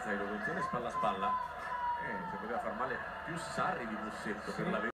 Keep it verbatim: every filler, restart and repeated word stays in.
Cairo, attenzione spalla a spalla, eh, se poteva far male più Sarri di Musetto per la